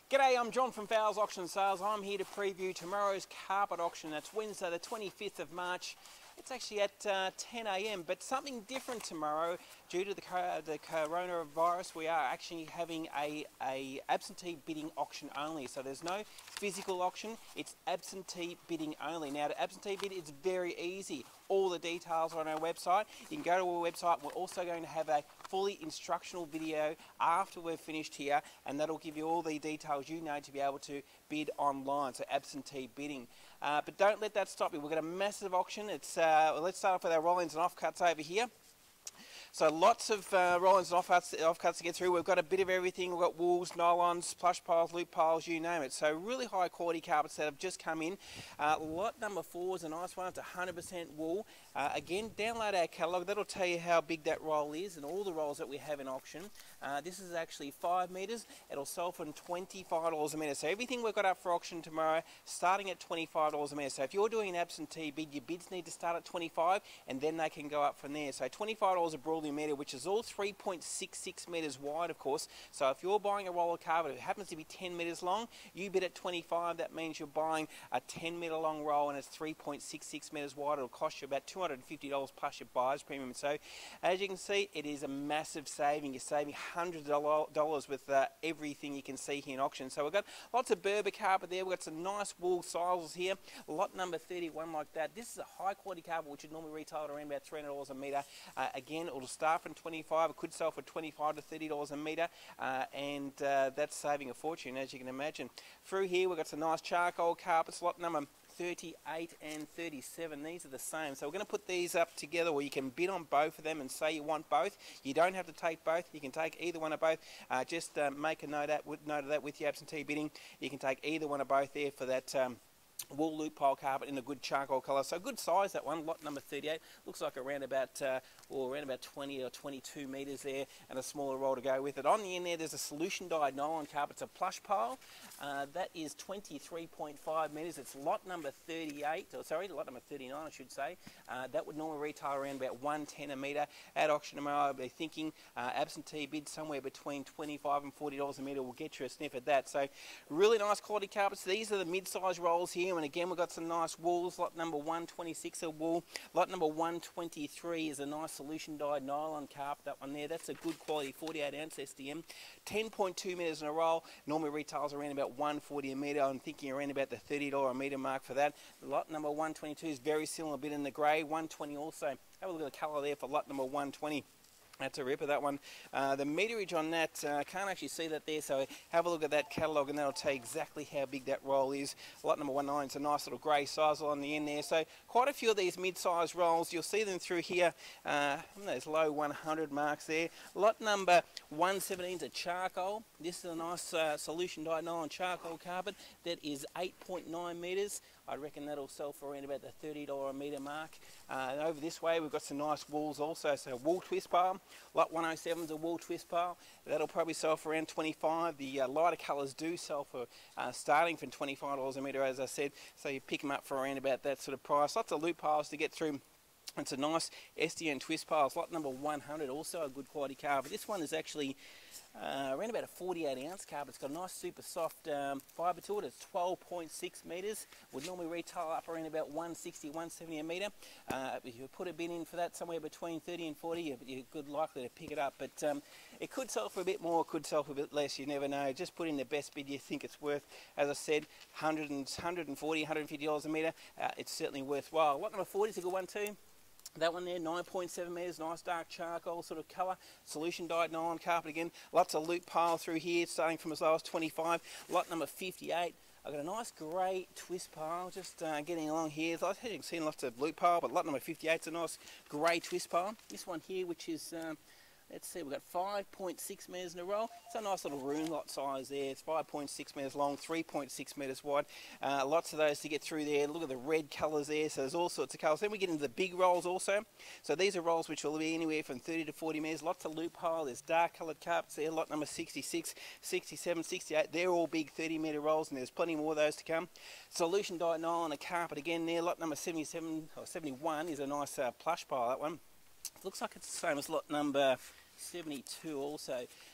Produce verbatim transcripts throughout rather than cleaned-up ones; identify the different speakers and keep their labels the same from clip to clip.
Speaker 1: G'day, I'm John from Fowles Auctions and Sales. I'm here to preview tomorrow's carpet auction. That's Wednesday the twenty-fifth of March. It's actually at uh, ten A M, but something different tomorrow. Due to the, the coronavirus, we are actually having a, a absentee bidding auction only. So there's no physical auction, it's absentee bidding only. Now to absentee bid, it's very easy. All the details are on our website. You can go to our website. We're also going to have a fully instructional video after we're finished here, and that'll give you all the details you need to be able to bid online, so absentee bidding. Uh, but don't let that stop you. We've got a massive auction. It's uh, well, let's start off with our roll-ins and offcuts over here. So lots of uh, roll-ins and offcuts, offcuts to get through. We've got a bit of everything. We've got wools, nylons, plush piles, loop piles, you name it. So really high quality carpets that have just come in. Uh, lot number four is a nice one. It's one hundred percent wool. Uh, again, download our catalogue. That'll tell you how big that roll is and all the rolls that we have in auction. Uh, this is actually five metres. It'll sell for twenty-five dollars a metre. So everything we've got up for auction tomorrow, starting at twenty-five dollars a metre. So if you're doing an absentee bid, your bids need to start at twenty-five dollars and then they can go up from there. So twenty-five dollars a broadly metre, which is all three point six six metres wide, of course. So if you're buying a roll of carpet, it happens to be ten metres long, you bid at twenty-five, that means you're buying a ten metre long roll and it's three point six six metres wide. It'll cost you about two hundred fifty dollars plus your buyer's premium. So as you can see, it is a massive saving. You're saving hundreds of dollars with uh, everything you can see here in auction. So we've got lots of Berber carpet there. We've got some nice wool sizes here. Lot number thirty-one like that. This is a high quality carpet which would normally retail at around about three hundred dollars a metre. Uh, again, it'll start from twenty-five. It could sell for twenty-five to thirty dollars a metre, uh, and uh, that's saving a fortune, as you can imagine. Through here, we've got some nice charcoal carpets. Lot number thirty-eight and thirty-seven. These are the same. So we're going to put these up together where you can bid on both of them and say you want both. You don't have to take both. You can take either one of both. Uh, just uh, make a note, at, note of that with your absentee bidding. You can take either one of both there for that um, wool loop pile carpet in a good charcoal colour. So good size, that one. Lot number thirty-eight. Looks like around about uh, or around about twenty or twenty-two metres there, and a smaller roll to go with it. On the end there, there's a solution dyed nylon carpet. It's a plush pile. Uh, that is twenty-three point five metres. It's lot number thirty-eight, or sorry, lot number thirty-nine, I should say. Uh, that would normally retail around about one ten a metre. At auction tomorrow, I'll be thinking uh, absentee bid somewhere between twenty-five and forty dollars a metre will get you a sniff at that. So really nice quality carpets. These are the mid-size rolls here, and again, we've got some nice wools. Lot number one twenty-six a wool. Lot number one twenty-three is a nice solution dyed nylon carpet. That one there, that's a good quality forty-eight ounce S D M. ten point two metres in a roll. Normally retails around about one forty a metre. I'm thinking around about the thirty dollars a metre mark for that. Lot number one twenty-two is very similar, a bit in the grey. one twenty also. Have a look at the colour there for lot number one twenty. That's a ripper, that one. Uh, the meterage on that, I uh, can't actually see that there, so have a look at that catalogue and that'll tell you exactly how big that roll is. Lot number one nine is a nice little grey size on the end there. So quite a few of these mid-size rolls, you'll see them through here, uh, those low one hundred marks there. Lot number one seventeen is a charcoal. This is a nice uh, solution dyed nylon charcoal carpet that is eight point nine metres. I reckon that'll sell for around about the thirty dollars a metre mark. Uh, and over this way, we've got some nice wools also. So wool twist pile. Lot one oh seven is a wool twist pile. That'll probably sell for around twenty-five dollars. The uh, lighter colours do sell for uh, starting from twenty-five dollars a metre, as I said. So you pick them up for around about that sort of price. Lots of loop piles to get through. It's a nice S D N twist piles. Lot number one hundred, also a good quality carpet. This one is actually uh, around about a forty-eight ounce carpet. It's got a nice super soft um, fibre to it. It's twelve point six metres. Would normally retail up around about one sixty, one seventy a metre. Uh, if you put a bid in for that somewhere between thirty and forty, you're, you're good likely to pick it up. But um, it could sell for a bit more, it could sell for a bit less. You never know. Just put in the best bid you think it's worth. As I said, one hundred, one forty, one fifty dollars a metre. Uh, it's certainly worthwhile. Lot number forty is a good one too. That one there, nine point seven metres, nice dark charcoal sort of colour, solution dyed nylon carpet again. Lots of loop pile through here, starting from as low as twenty-five. Lot number fifty-eight, I've got a nice grey twist pile, just uh, getting along here. As you can see, lots of loop pile, but lot number fifty-eight is a nice grey twist pile. This one here, which is um, let's see, we've got five point six metres in a roll. It's a nice little room lot size there. It's five point six metres long, three point six metres wide. Uh, lots of those to get through there. Look at the red colours there. So there's all sorts of colours. Then we get into the big rolls also. So these are rolls which will be anywhere from thirty to forty metres. Lots of loop pile. There's dark coloured carpets there. Lot number sixty-six, sixty-seven, sixty-eight. They're all big thirty metre rolls, and there's plenty more of those to come. Solution dyed nylon, a carpet again there. Lot number seventy-seven or seventy-one is a nice uh, plush pile, that one. Looks like it's the same as lot number seventy-two also.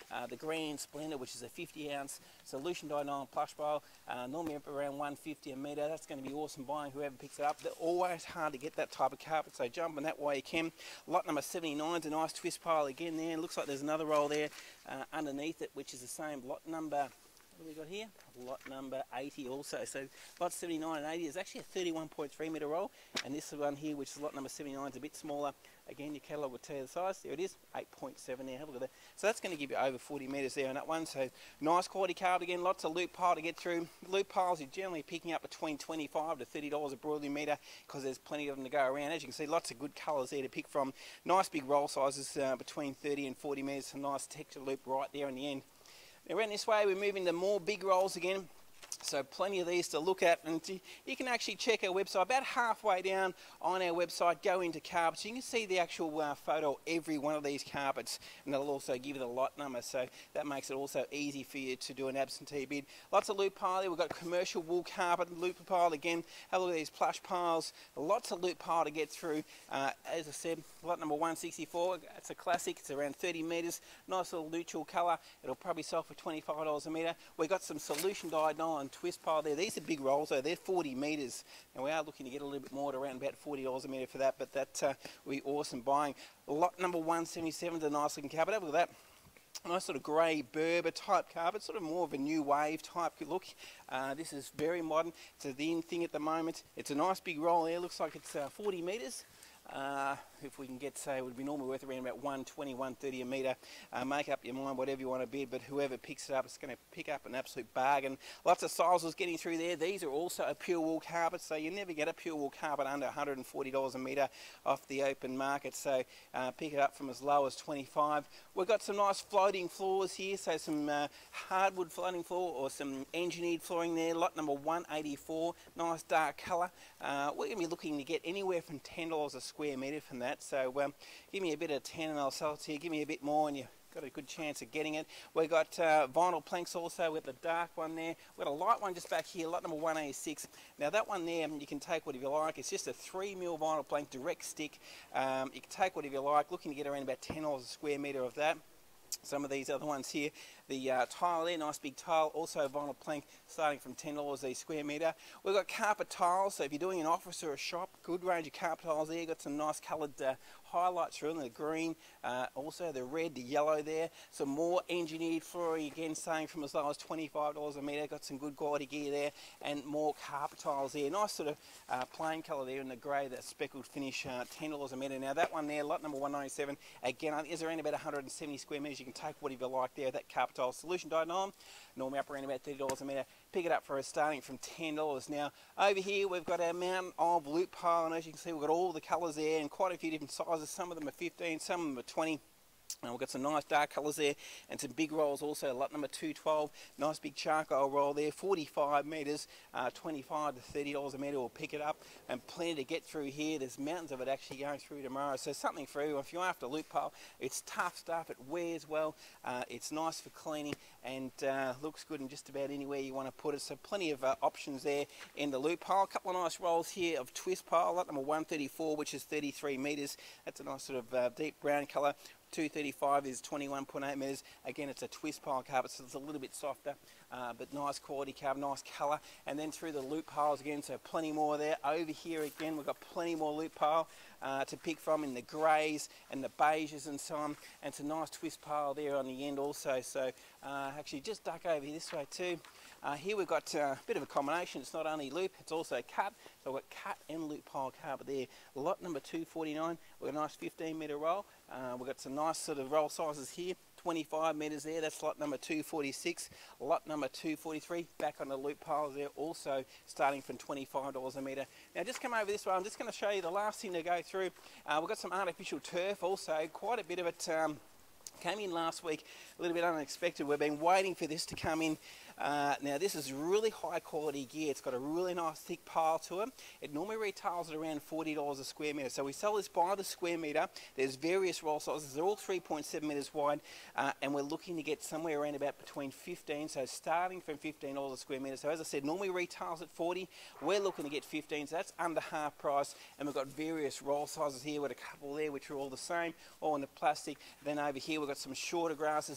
Speaker 1: Uh, the Grand Splendor, which is a fifty ounce solution dyed nylon plush pile, uh, normally up around one fifty a metre. That's going to be awesome buying, whoever picks it up. They're always hard to get that type of carpet, so jump on that while you can. Lot number seventy-nine is a nice twist pile again there. Looks like there's another roll there uh, underneath it, which is the same. Lot number, what have we got here? Lot number eighty also. So lot seventy-nine and eighty is actually a thirty-one point three metre roll, and this one here, which is lot number seventy-nine, is a bit smaller. Again, your catalogue will tell you the size. There it is, eight point seven there. Have a look at that. So that's going to give you over forty metres there on that one. So nice quality carpet again. Lots of loop pile to get through. Loop piles you're generally picking up between twenty-five to thirty dollars a broadly metre because there's plenty of them to go around. As you can see, lots of good colours there to pick from. Nice big roll sizes uh, between thirty and forty metres. Some nice texture loop right there in the end. Now around this way, we're moving to more big rolls again. So plenty of these to look at, and you can actually check our website. About halfway down on our website, go into carpets. You can see the actual uh, photo of every one of these carpets, and it'll also give you the lot number, so that makes it also easy for you to do an absentee bid. Lots of loop pile there. We've got commercial wool carpet, loop pile again. Have a look at these plush piles. Lots of loop pile to get through. Uh, as I said, lot number one sixty-four. It's a classic. It's around thirty metres. Nice little neutral colour. It'll probably sell for twenty-five dollars a metre. We've got some solution dyed nylon twist pile there. These are big rolls, though. They're forty metres, and we are looking to get a little bit more at around about forty dollars a metre for that, but that uh, will be awesome buying. Lot number one seventy-seven is a nice looking carpet. Have a look at that. Nice sort of grey Berber type carpet, sort of more of a new wave type look. Uh, this is very modern. It's the in thing at the moment. It's a nice big roll there. Looks like it's uh, forty metres. Uh, if we can get, say, it would be normally worth around about one twenty, one thirty a metre. Uh, make up your mind whatever you want to bid, but whoever picks it up is going to pick up an absolute bargain. Lots of sizes getting through there. These are also a pure wool carpet, so you never get a pure wool carpet under one hundred forty dollars a metre off the open market, so uh, pick it up from as low as twenty-five. We've got some nice floating floors here, so some uh, hardwood floating floor or some engineered flooring there. Lot number one eighty-four, nice dark colour. Uh, we're going to be looking to get anywhere from ten dollars a square metre from that, so um, give me a bit of ten and I'll sell it to you. Give me a bit more and you got a good chance of getting it. We've got uh, vinyl planks also with the dark one there. We've got a light one just back here, lot number one eighty-six. Now that one there, you can take whatever you like. It's just a three mil vinyl plank, direct stick. Um, you can take whatever you like. Looking to get around about ten dollars a square metre of that. Some of these other ones here, the uh, tile there, nice big tile, also vinyl plank, starting from ten dollars a square metre. We've got carpet tiles, so if you're doing an office or a shop, good range of carpet tiles there. Got some nice coloured uh, highlights through them, the green, uh, also the red, the yellow there. Some more engineered flooring, again, starting from as low as twenty-five dollars a metre. Got some good quality gear there, and more carpet tiles there. Nice sort of uh, plain colour there in the grey, that speckled finish, uh, ten dollars a metre. Now that one there, lot number one ninety-seven, again, I think is around about one hundred seventy square metres. You can take whatever you like there. That carpet tile solution dyed nylon, normally up around about thirty dollars a metre. Pick it up for us starting from ten dollars. Now over here we've got our mountain of loop pile, and as you can see we've got all the colours there and quite a few different sizes. Some of them are fifteen, some of them are twenty. And we've got some nice dark colours there and some big rolls also. Lot number two twelve, nice big charcoal roll there, forty-five metres, uh, twenty-five to thirty dollars a metre. We'll pick it up, and plenty to get through here. There's mountains of it actually going through tomorrow, so something for everyone. If you're after loop pile, it's tough stuff, it wears well, uh, it's nice for cleaning, and uh, looks good in just about anywhere you want to put it. So plenty of uh, options there in the loop pile. A couple of nice rolls here of twist pile. Lot number one thirty-four, which is thirty-three metres. That's a nice sort of uh, deep brown colour. two thirty-five is twenty-one point eight metres. Again, it's a twist pile carpet, so it's a little bit softer, uh, but nice quality carpet, nice colour. And then through the loop piles again, so plenty more there. Over here again, we've got plenty more loop pile uh, to pick from in the greys and the beiges and so on. And it's a nice twist pile there on the end also. So uh, actually just duck over this way too. Uh, here we've got uh, a bit of a combination. It's not only loop, it's also cut. So we've got cut and loop pile carpet there. Lot number two forty-nine, we've got a nice fifteen metre roll. Uh, we've got some nice sort of roll sizes here. twenty-five metres there, that's lot number two forty-six. Lot number two forty-three, back on the loop piles there, also starting from twenty-five dollars a metre. Now just come over this way, I'm just going to show you the last thing to go through. Uh, we've got some artificial turf also, quite a bit of it um, came in last week, a little bit unexpected. We've been waiting for this to come in. Uh, now this is really high quality gear. It's got a really nice thick pile to it. It normally retails at around forty dollars a square metre. So we sell this by the square metre. There's various roll sizes. They're all three point seven metres wide, uh, and we're looking to get somewhere around about between fifteen. So starting from fifteen dollars a square metre. So as I said, normally retails at forty. We're looking to get fifteen. So that's under half price. And we've got various roll sizes here with a couple there which are all the same, all in the plastic. Then over here we've got some shorter grasses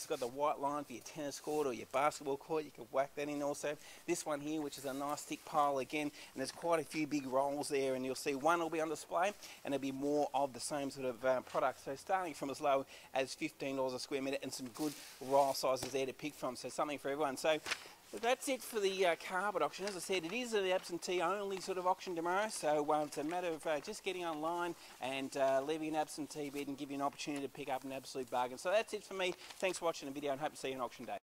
Speaker 1: got the white line for your tennis court or your basketball court. You can whack that in also. This one here, which is a nice thick pile again, and there's quite a few big rolls there, and you'll see one will be on display, and there'll be more of the same sort of uh, product. So starting from as low as fifteen dollars a square metre, and some good roll sizes there to pick from. So something for everyone. So that's it for the uh, carpet auction. As I said, it is an absentee only sort of auction tomorrow, so uh, it's a matter of uh, just getting online and uh, leaving an absentee bid and give you an opportunity to pick up an absolute bargain. So that's it for me. Thanks for watching the video, and hope to see you on auction day.